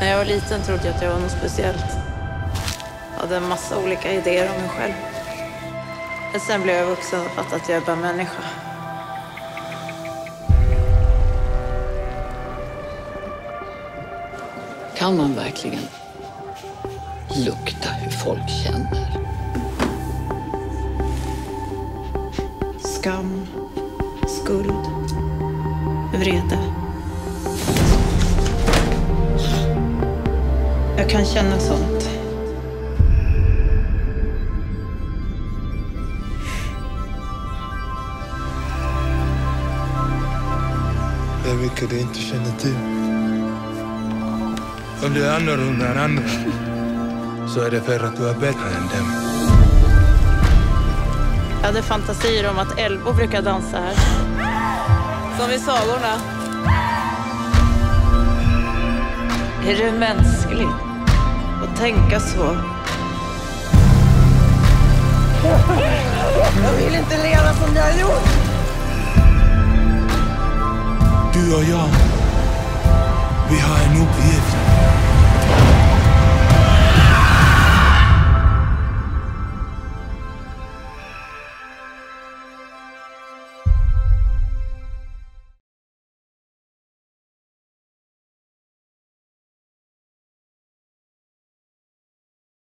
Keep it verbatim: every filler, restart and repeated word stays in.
När jag var liten trodde jag att jag var något speciellt. Jag hade en massa olika idéer om mig själv. Men sen blev jag vuxen och fattade att jag är bara människa. Kan man verkligen lukta hur folk känner? Skam, skuld, vrede. Jag kan känna sånt. Det är mycket du inte känner till. Om du är annorlunda än andra så är det för att du är bättre än dem. Jag hade fantasier om att älvor brukar dansa här. Som i sagorna. Är det mänskligt att tänka så? Jag vill inte leva som jag har gjort. Du och jag, vi har en uppgift.